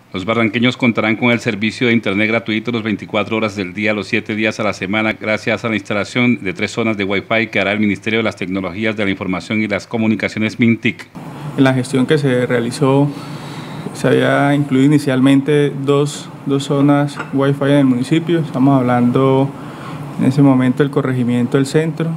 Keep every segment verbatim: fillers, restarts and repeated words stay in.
Los barranqueños contarán con el servicio de internet gratuito las veinticuatro horas del día, los siete días a la semana, gracias a la instalación de tres zonas de Wi-Fi que hará el Ministerio de las Tecnologías de la Información y las Comunicaciones MINTIC. En la gestión que se realizó, se había incluido inicialmente dos, dos zonas Wi-Fi en el municipio. Estamos hablando en ese momento del corregimiento del centro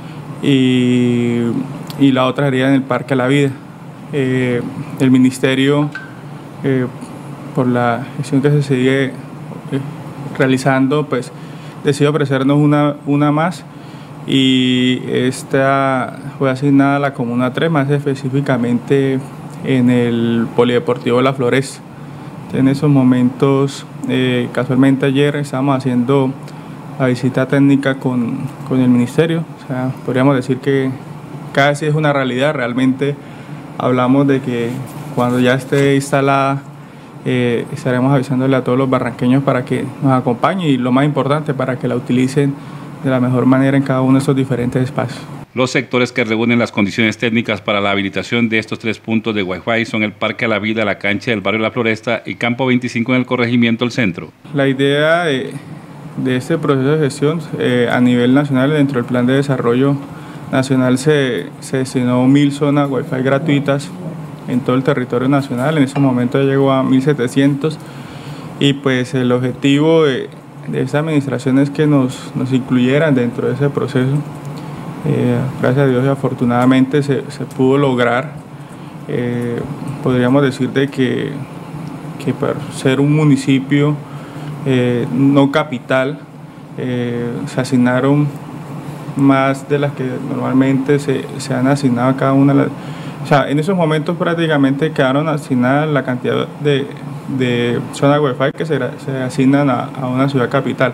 y, y la otra sería en el Parque a la Vida. Eh, el Ministerio, eh, por la gestión que se sigue eh, realizando, pues decidió ofrecernos una, una más, y esta fue asignada a la Comuna tres, más específicamente en el Polideportivo La Floresta. En esos momentos, eh, casualmente ayer estábamos haciendo la visita técnica con, con el Ministerio. O sea, podríamos decir que cada vez es una realidad. Realmente hablamos de que cuando ya esté instalada, Eh, estaremos avisándole a todos los barranqueños para que nos acompañen, y lo más importante, para que la utilicen de la mejor manera en cada uno de estos diferentes espacios. Los sectores que reúnen las condiciones técnicas para la habilitación de estos tres puntos de Wi-Fi son el Parque a la Vida, la cancha del barrio La Floresta y Campo veinticinco en el corregimiento del centro. La idea de, de este proceso de gestión eh, a nivel nacional, dentro del Plan de Desarrollo Nacional, se, se destinó mil zonas Wi-Fi gratuitas en todo el territorio nacional. En ese momento llegó a mil setecientos, y pues el objetivo de, de esta administración es que nos, nos incluyeran dentro de ese proceso. Eh, gracias a Dios y afortunadamente se, se pudo lograr. Eh, podríamos decir de que, que para ser un municipio eh, no capital, eh, se asignaron más de las que normalmente se, se han asignado a cada una de las. O sea, en esos momentos prácticamente quedaron asignadas la cantidad de, de zonas Wi-Fi que se, se asignan a, a una ciudad capital.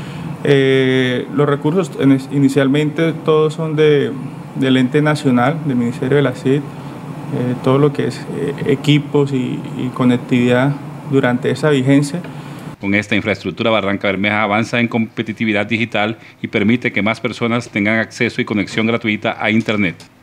Eh, los recursos en, inicialmente todos son de, del ente nacional, del Ministerio de la C I D, eh, todo lo que es eh, equipos y, y conectividad durante esa vigencia. Con esta infraestructura, Barranca Bermeja avanza en competitividad digital y permite que más personas tengan acceso y conexión gratuita a Internet.